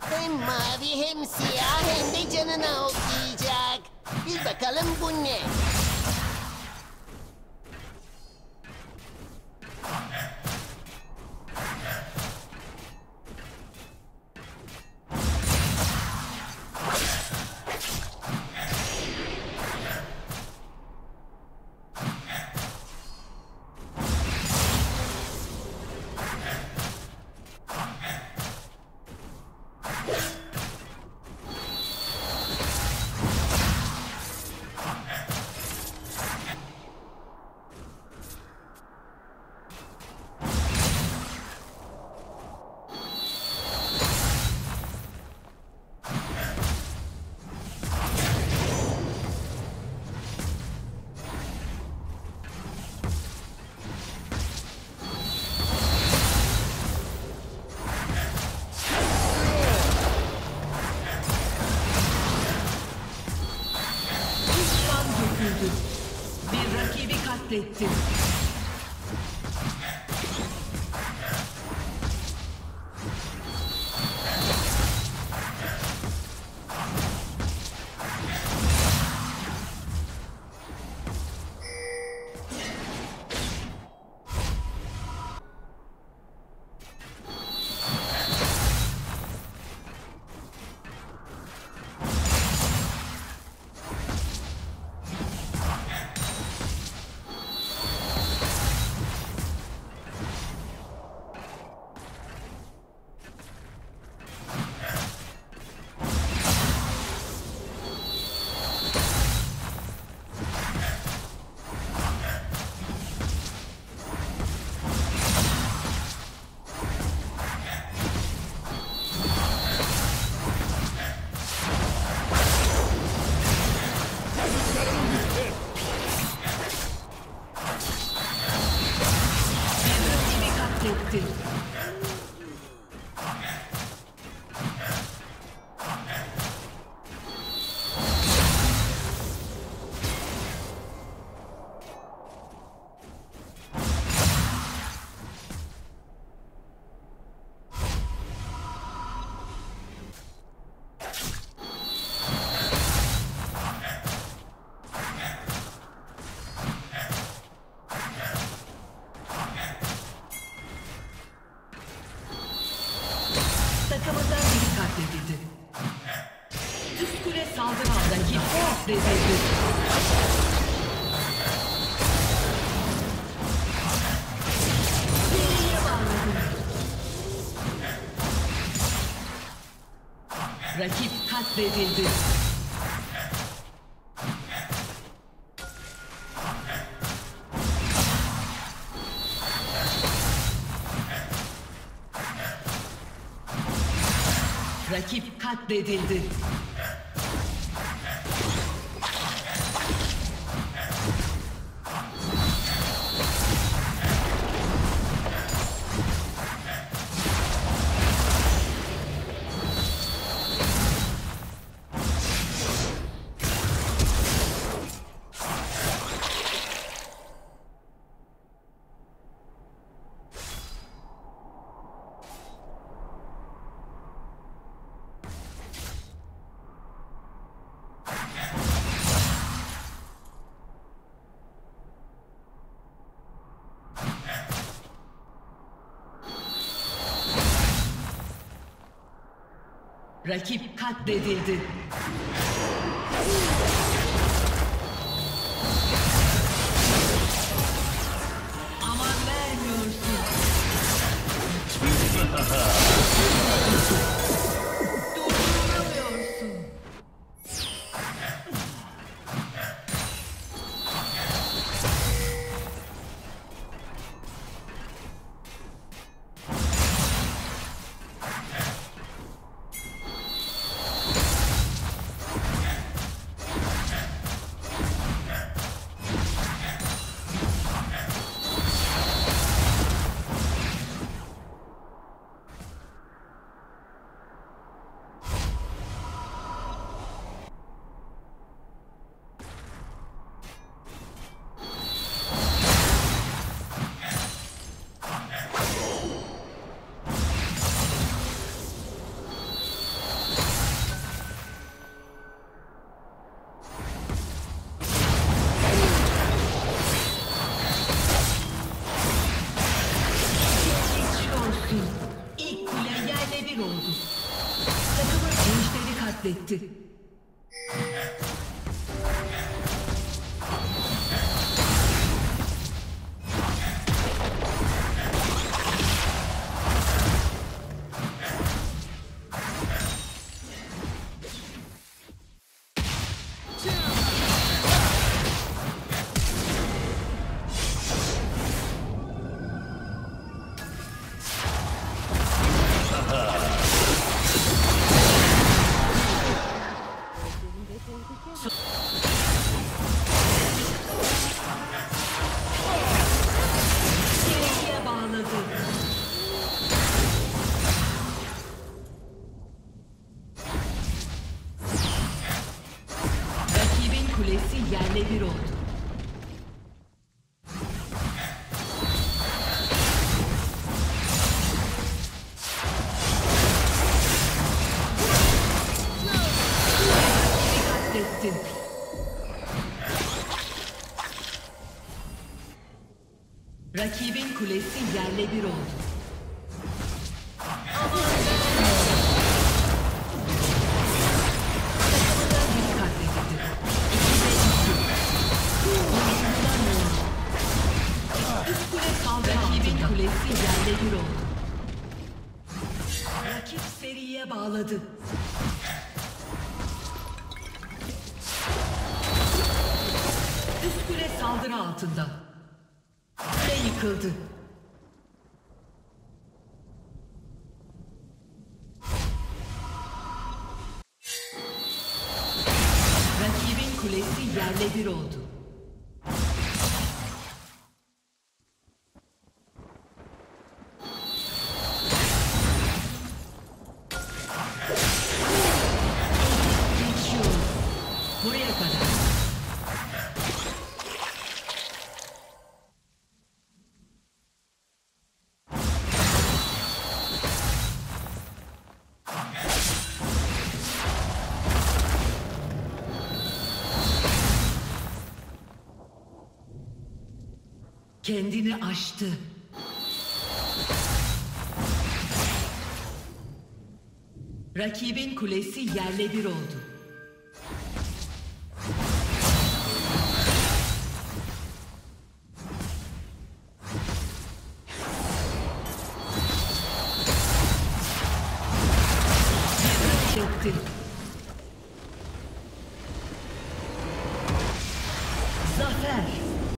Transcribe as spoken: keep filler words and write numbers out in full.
Hem mavi hem siyah hem de canına okuyacak. Bir bakalım bu ne? Bir rakibi katlettin. Katlettin. Takımından biri katledildi. Üst kule saldırı altındaki katledildi. Seriye bağladı. Rakip katledildi. Rakip katledildi. Rakip katledildi. Aman vermiyorsun. Durduramıyorsun. bir oldu. Takımı gençleri katletti. Geriye bağladı. Rakibin kulesi yerle bir oldu. Katlettin. Rakibin kulesi yerle bir oldu. Takımından biri katledildi. İkide iki. Oyuncular üst kule kaldı. Rakibin kulesi yerle bir oldu. Rakip seriye bağladı. Üst kule saldırı altında. Kule yıkıldı. Rakibin kulesi yerle bir oldu. Geçiyor. Buraya kadar. Kendini aştı. Rakibin kulesi yerle bir oldu. Çekti. Zafer.